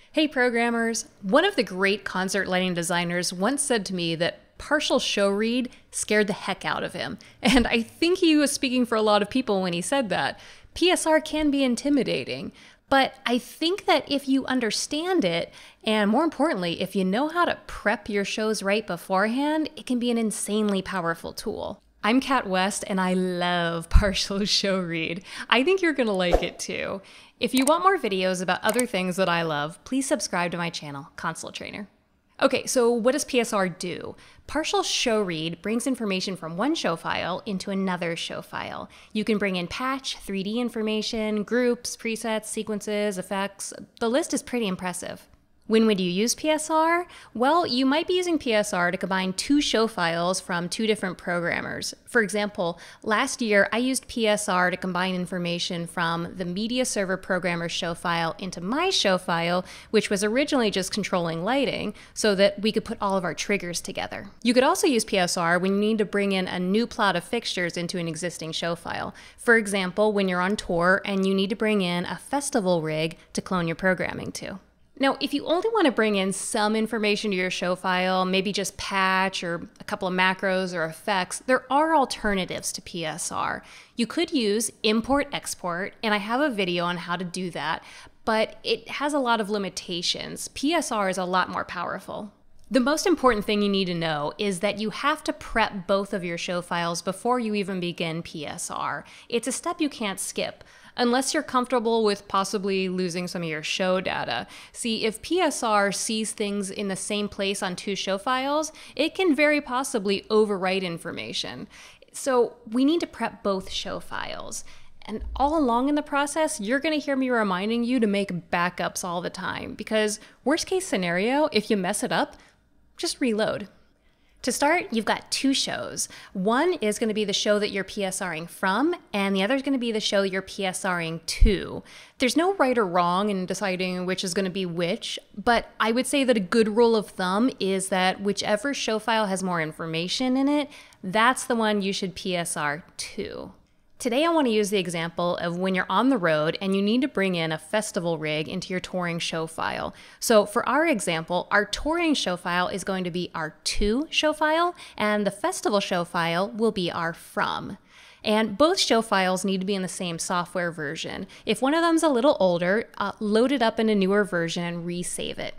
Hey programmers! One of the great concert lighting designers once said to me that partial show read scared the heck out of him. And I think he was speaking for a lot of people when he said that. PSR can be intimidating, but I think that if you understand it, and more importantly, if you know how to prep your shows right beforehand, it can be an insanely powerful tool. I'm Kat West, and I love partial show read. I think you're gonna like it too. If you want more videos about other things that I love, please subscribe to my channel, Consoletrainer. Okay, so what does PSR do? Partial show read brings information from one show file into another show file. You can bring in patch, 3D information, groups, presets, sequences, effects. The list is pretty impressive. When would you use PSR? Well, you might be using PSR to combine two show files from two different programmers. For example, last year I used PSR to combine information from the media server programmer's show file into my show file, which was originally just controlling lighting, so that we could put all of our triggers together. You could also use PSR when you need to bring in a new plot of fixtures into an existing show file. For example, when you're on tour and you need to bring in a festival rig to clone your programming to. Now, if you only want to bring in some information to your show file, maybe just patch or a couple of macros or effects, there are alternatives to PSR. You could use import-export, and I have a video on how to do that, but it has a lot of limitations. PSR is a lot more powerful. The most important thing you need to know is that you have to prep both of your show files before you even begin PSR. It's a step you can't skip, unless you're comfortable with possibly losing some of your show data. See, if PSR sees things in the same place on two show files, it can very possibly overwrite information. So we need to prep both show files. And all along in the process, you're going to hear me reminding you to make backups all the time, because worst case scenario, if you mess it up, just reload. To start, you've got two shows. One is going to be the show that you're PSRing from, and the other is going to be the show you're PSRing to. There's no right or wrong in deciding which is going to be which, but I would say that a good rule of thumb is that whichever show file has more information in it, that's the one you should PSR to. Today I want to use the example of when you're on the road and you need to bring in a festival rig into your touring show file. So for our example, our touring show file is going to be our to show file, and the festival show file will be our from. And both show files need to be in the same software version. If one of them's a little older, load it up in a newer version and resave it.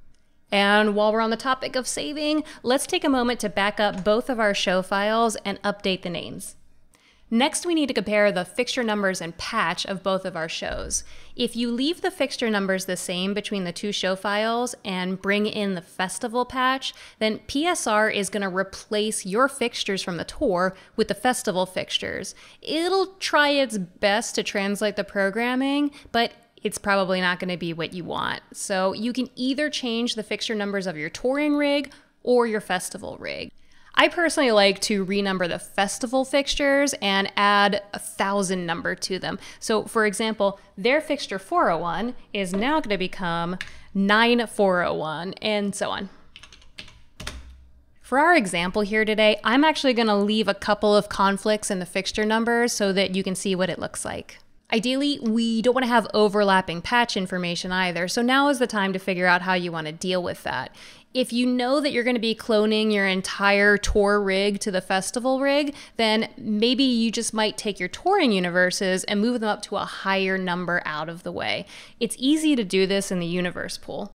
And while we're on the topic of saving, let's take a moment to back up both of our show files and update the names. Next, we need to compare the fixture numbers and patch of both of our shows. If you leave the fixture numbers the same between the two show files and bring in the festival patch, then PSR is going to replace your fixtures from the tour with the festival fixtures. It'll try its best to translate the programming, but it's probably not going to be what you want. So you can either change the fixture numbers of your touring rig or your festival rig. I personally like to renumber the festival fixtures and add a 1000 number to them. So for example, their fixture 401 is now going to become 9401 and so on. For our example here today, I'm actually going to leave a couple of conflicts in the fixture numbers so that you can see what it looks like. Ideally, we don't want to have overlapping patch information either, so now is the time to figure out how you want to deal with that. If you know that you're going to be cloning your entire tour rig to the festival rig, then maybe you just might take your touring universes and move them up to a higher number out of the way. It's easy to do this in the universe pool.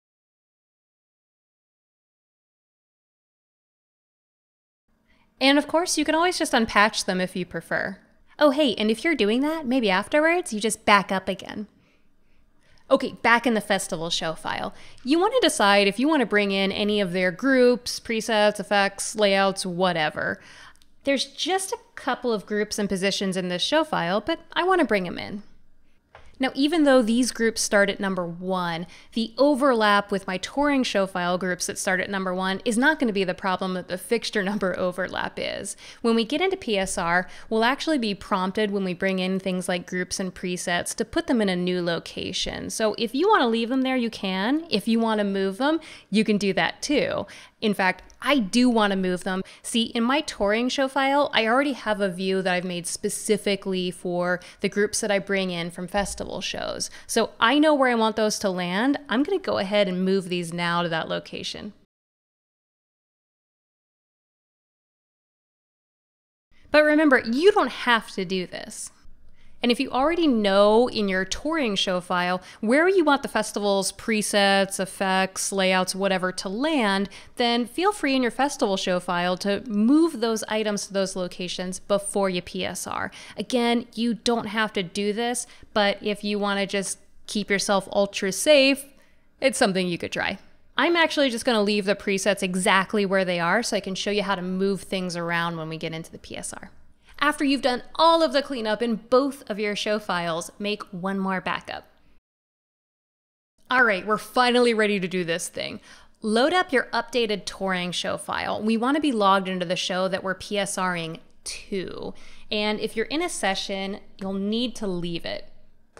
And of course, you can always just unpatch them if you prefer. Oh hey, and if you're doing that, maybe afterwards you just back up again. Okay, back in the festival show file. You want to decide if you want to bring in any of their groups, presets, effects, layouts, whatever. There's just a couple of groups and positions in this show file, but I want to bring them in. Now, even though these groups start at number 1, the overlap with my touring show file groups that start at number 1 is not going to be the problem that the fixture number overlap is. When we get into PSR, we'll actually be prompted when we bring in things like groups and presets to put them in a new location. So if you want to leave them there, you can. If you want to move them, you can do that too. In fact, I do want to move them. See, in my touring show file, I already have a view that I've made specifically for the groups that I bring in from festival shows. So I know where I want those to land. I'm going to go ahead and move these now to that location. But remember, you don't have to do this. And if you already know in your touring show file where you want the festival's presets, effects, layouts, whatever to land, then feel free in your festival show file to move those items to those locations before you PSR. Again, you don't have to do this, but if you want to just keep yourself ultra safe, it's something you could try. I'm actually just going to leave the presets exactly where they are so I can show you how to move things around when we get into the PSR. After you've done all of the cleanup in both of your show files, make one more backup. All right, we're finally ready to do this thing. Load up your updated touring show file. We want to be logged into the show that we're PSRing to. And if you're in a session, you'll need to leave it.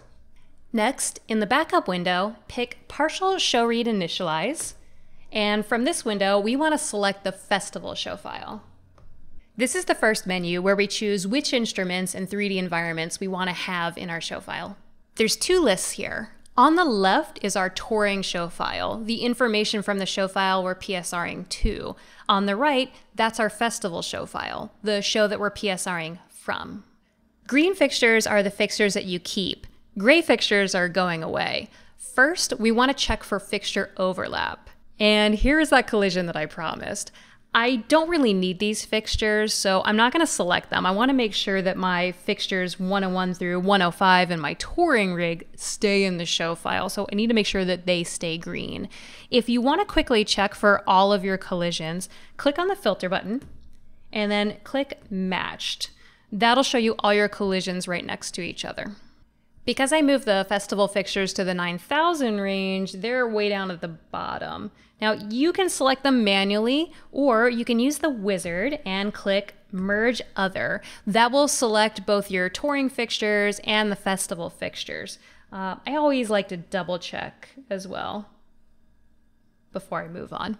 Next, in the backup window, pick Partial Show Read Initialize. And from this window, we want to select the festival show file. This is the first menu where we choose which instruments and 3D environments we want to have in our show file. There's two lists here. On the left is our touring show file, the information from the show file we're PSRing to. On the right, that's our festival show file, the show that we're PSRing from. Green fixtures are the fixtures that you keep. Gray fixtures are going away. First, we want to check for fixture overlap. And here is that collision that I promised. I don't really need these fixtures, so I'm not going to select them. I want to make sure that my fixtures 101 through 105 in my touring rig stay in the show file, so I need to make sure that they stay green. If you want to quickly check for all of your collisions, click on the filter button and then click matched. That'll show you all your collisions right next to each other. Because I moved the festival fixtures to the 9000 range, they're way down at the bottom. Now you can select them manually, or you can use the wizard and click Merge Other. That will select both your touring fixtures and the festival fixtures. I always like to double check as well before I move on.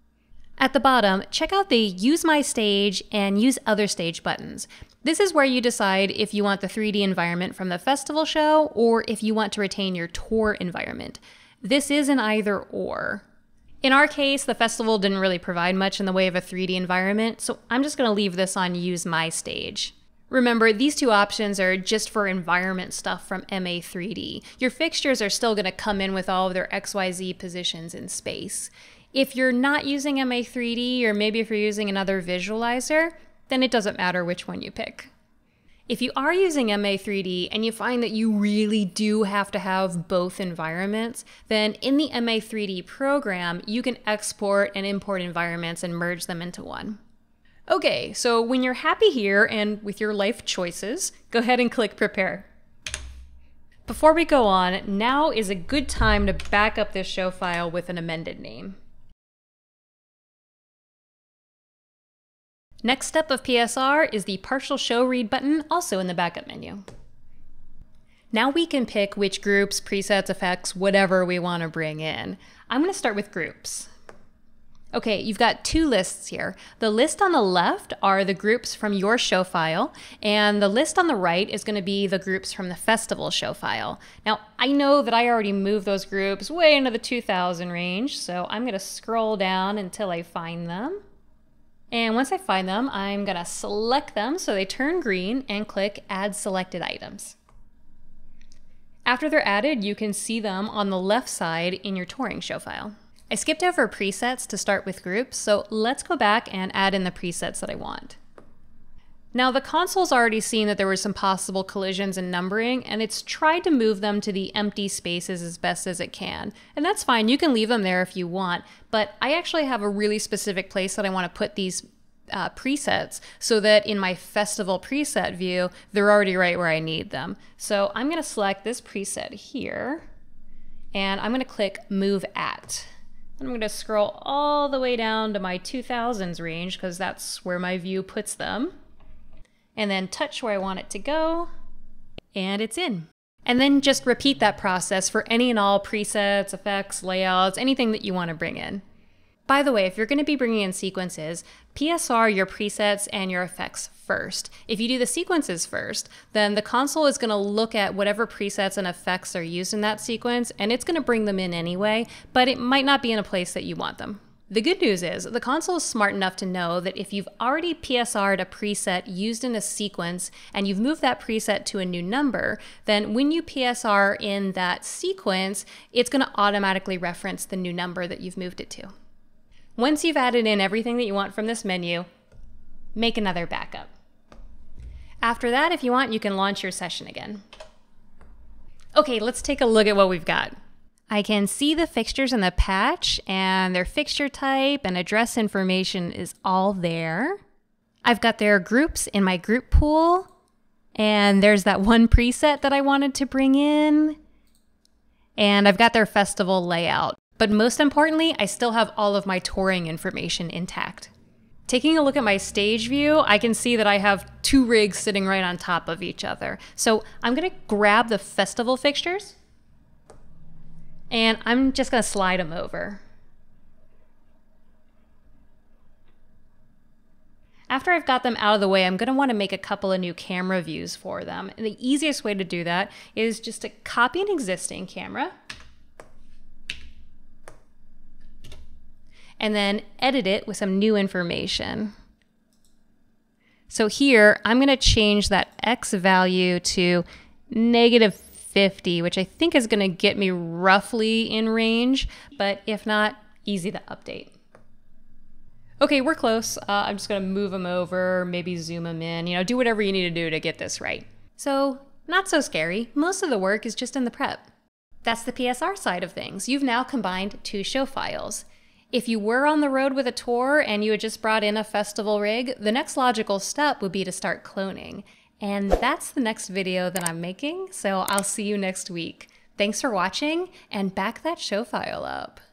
At the bottom, check out the Use My Stage and Use Other Stage buttons. This is where you decide if you want the 3D environment from the festival show or if you want to retain your tour environment. This is an either or. In our case, the festival didn't really provide much in the way of a 3D environment, so I'm just going to leave this on Use My Stage. Remember, these two options are just for environment stuff from MA3D. Your fixtures are still going to come in with all of their XYZ positions in space. If you're not using MA3D, or maybe if you're using another visualizer, then it doesn't matter which one you pick. If you are using MA3D and you find that you really do have to have both environments, then in the MA3D program, you can export and import environments and merge them into one. Okay, so when you're happy here and with your life choices, go ahead and click Prepare. Before we go on, now is a good time to back up this show file with an amended name. Next step of PSR is the Partial Show Read button, also in the backup menu. Now we can pick which groups, presets, effects, whatever we want to bring in. I'm going to start with groups. Okay, you've got two lists here. The list on the left are the groups from your show file, and the list on the right is going to be the groups from the festival show file. Now, I know that I already moved those groups way into the 2000 range, so I'm going to scroll down until I find them. And once I find them, I'm going to select them so they turn green and click Add Selected Items. After they're added, you can see them on the left side in your touring show file. I skipped over presets to start with groups, so let's go back and add in the presets that I want. Now the console's already seen that there were some possible collisions in numbering, and it's tried to move them to the empty spaces as best as it can. And that's fine, you can leave them there if you want, but I actually have a really specific place that I want to put these presets so that in my festival preset view, they're already right where I need them. So I'm going to select this preset here, and I'm going to click Move At. I'm going to scroll all the way down to my 2000s range because that's where my view puts them. And then touch where I want it to go, and it's in. And then just repeat that process for any and all presets, effects, layouts, anything that you want to bring in. By the way, if you're going to be bringing in sequences, PSR your presets and your effects first. If you do the sequences first, then the console is going to look at whatever presets and effects are used in that sequence, and it's going to bring them in anyway, but it might not be in a place that you want them. The good news is the console is smart enough to know that if you've already PSR'd a preset used in a sequence and you've moved that preset to a new number, then when you PSR in that sequence, it's going to automatically reference the new number that you've moved it to. Once you've added in everything that you want from this menu, make another backup. After that, if you want, you can launch your session again. Okay, let's take a look at what we've got. I can see the fixtures in the patch, and their fixture type and address information is all there. I've got their groups in my group pool, and there's that one preset that I wanted to bring in. And I've got their festival layout. But most importantly, I still have all of my touring information intact. Taking a look at my stage view, I can see that I have 2 rigs sitting right on top of each other. So I'm gonna grab the festival fixtures, and I'm just gonna slide them over. After I've got them out of the way, I'm gonna wanna make a couple of new camera views for them. And the easiest way to do that is just to copy an existing camera and then edit it with some new information. So here, I'm gonna change that X value to -50, which I think is gonna get me roughly in range, but if not, easy to update. Okay, we're close. I'm just gonna move them over, maybe zoom them in, do whatever you need to do to get this right. So, not so scary. Most of the work is just in the prep. That's the PSR side of things. You've now combined 2 show files. If you were on the road with a tour and you had just brought in a festival rig, the next logical step would be to start cloning. And that's the next video that I'm making, so I'll see you next week. Thanks for watching, and back that show file up.